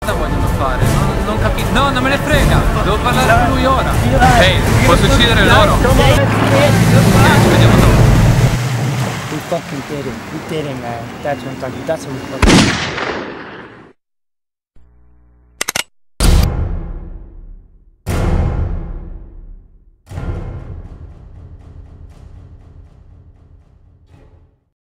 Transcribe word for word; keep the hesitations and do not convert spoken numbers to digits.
vogliono fare? Non, non capisco. No, non me ne frega. Devo parlare con lui ora. Ehi, hey, posso uccidere loro? Ok, ci vediamo dopo. We fucking did it. We did it, man. That's what I'm talking. That's what we fucking did.